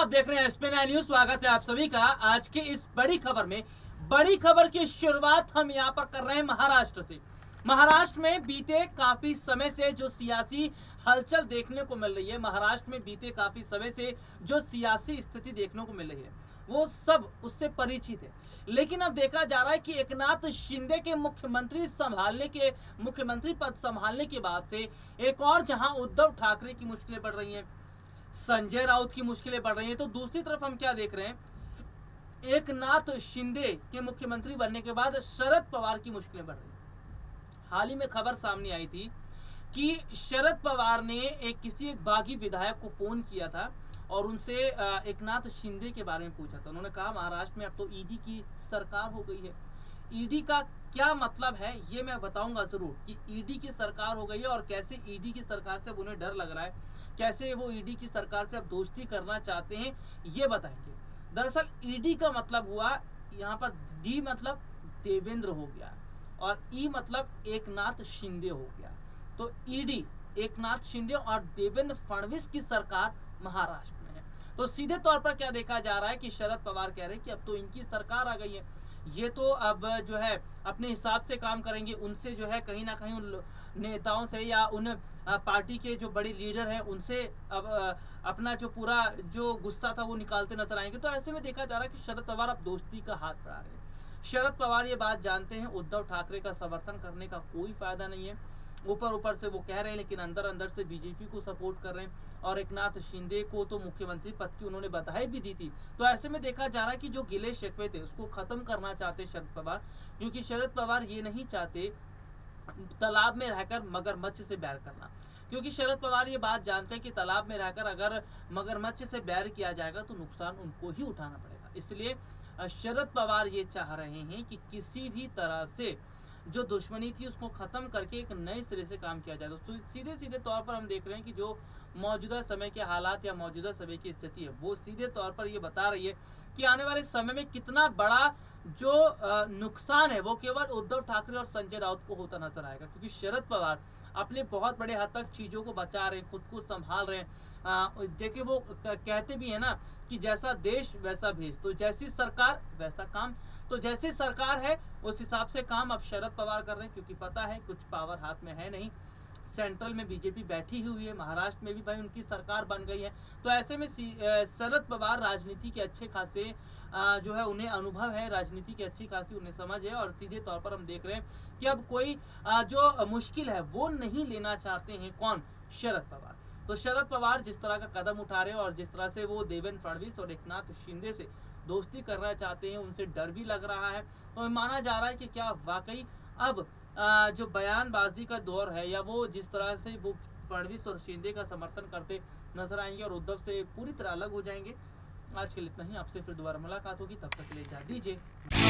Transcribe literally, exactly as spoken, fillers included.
देख रहे हैं एसपी नाइन न्यूज। स्वागत है आप सभी का आज की इस बड़ी खबर में। बड़ी खबर की शुरुआत हम यहां पर कर रहे हैं महाराष्ट्र से। महाराष्ट्र में बीते काफी समय से जो सियासी हलचल देखने को मिल रही है, महाराष्ट्र में बीते काफी समय से जो सियासी स्थिति देखने को मिल रही है, वो सब उससे परिचित है। लेकिन अब देखा जा रहा है कि एकनाथ शिंदे के मुख्यमंत्री संभालने के मुख्यमंत्री पद संभालने के बाद से एक और जहां उद्धव ठाकरे की मुश्किलें बढ़ रही हैं, संजय राउत की मुश्किलें बढ़ रही हैं, तो दूसरी तरफ हम क्या देख रहे हैं, एकनाथ शिंदे के मुख्यमंत्री बनने के बाद शरद पवार की मुश्किलें बढ़ रही हैं। हाल ही में खबर सामने आई थी कि शरद पवार ने एक किसी एक बागी विधायक को फोन किया था और उनसे एकनाथ शिंदे के बारे में पूछा था। उन्होंने कहा महाराष्ट्र में अब तो ईडी की सरकार हो गई है। ईडी का क्या मतलब है ये मैं बताऊंगा जरूर कि ईडी की सरकार हो गई है और कैसे ईडी की सरकार से अब उन्हें डर लग रहा है, कैसे वो ईडी की सरकार से अब दोस्ती करना चाहते हैं, ये बताएंगे। दरअसल ईडी का मतलब हुआ, यहाँ पर डी मतलब देवेंद्र हो गया और ई मतलब एकनाथ शिंदे हो गया। तो ईडी एकनाथ शिंदे और देवेंद्र फडणवीस की सरकार महाराष्ट्र में है। तो सीधे तौर पर क्या देखा जा रहा है कि शरद पवार कह रहे हैं कि अब तो इनकी सरकार आ गई है, ये तो अब जो है अपने हिसाब से काम करेंगे। उनसे जो है कहीं ना कहीं उन नेताओं से या उन पार्टी के जो बड़ी लीडर हैं उनसे अब अपना जो पूरा जो गुस्सा था वो निकालते नजर आएंगे। तो ऐसे में देखा जा रहा है कि शरद पवार अब दोस्ती का हाथ बढ़ा रहे हैं। शरद पवार ये बात जानते हैं उद्धव ठाकरे का समर्थन करने का कोई फायदा नहीं है। ऊपर ऊपर से वो कह रहे हैं लेकिन अंदर अंदर से बीजेपी को सपोर्ट कर रहे हैं और एकनाथ शिंदे को तो मुख्यमंत्री पद की उन्होंने बधाई भी दी थी। तो ऐसे में देखा जा रहा है कि जो गिले शिकवे थे उसको खत्म करना चाहते शरद पवार, क्योंकि शरद पवार ये नहीं चाहते तालाब में रहकर मगरमच्छ से बैर करना, क्योंकि शरद पवार ये बात जानते हैं कि तालाब में रहकर अगर मगरमच्छ से बैर किया जाएगा तो नुकसान उनको ही उठाना पड़ेगा। इसलिए शरद पवार ये चाह रहे हैं कि किसी भी तरह से जो दुश्मनी थी उसको खत्म करके एक नए सिरे से काम किया जाए। तो सीधे सीधे तौर पर हम देख रहे हैं कि जो मौजूदा समय के हालात या मौजूदा समय की स्थिति है वो सीधे तौर पर ये बता रही है कि आने वाले समय में कितना बड़ा जो नुकसान है वो केवल उद्धव ठाकरे और संजय राउत को होता नजर आएगा, क्योंकि शरद पवार अपने बहुत बड़े हद तक चीज़ों को बचा रहे हैं, खुद को संभाल रहे हैं। देखिए वो कहते भी है ना कि जैसा देश वैसा भेष, तो जैसी सरकार वैसा काम। तो जैसी सरकार है उस हिसाब से काम अब शरद पवार कर रहे हैं, क्योंकि पता है कुछ पावर हाथ में है नहीं। सेंट्रल में बीजेपी बैठी हुई है, महाराष्ट्र में भी भाई उनकी सरकार बन गई है। तो ऐसे में शरद पवार राजनीति के अच्छे खासे जो है उन्हें अनुभव है, राजनीति की अच्छी खासी उन्हें समझ है और सीधे तौर पर हम देख रहे हैं कि अब कोई जो मुश्किल है वो नहीं लेना चाहते हैं। कौन? शरद पवार। तो शरद पवार जिस तरह का कदम उठा रहे हैं और जिस तरह से वो देवेंद्र फडणवीस और एकनाथ शिंदे से दोस्ती करना चाहते हैं, उनसे डर भी लग रहा है। तो माना जा रहा है कि क्या वाकई अब आ, जो बयानबाजी का दौर है या वो जिस तरह से वो फडणवीस और शिंदे का समर्थन करते नजर आएंगे और उद्धव से पूरी तरह अलग हो जाएंगे। आज के लिए इतना ही, आपसे फिर दोबारा मुलाकात होगी, तब तक के लिए इजाजत दीजिए।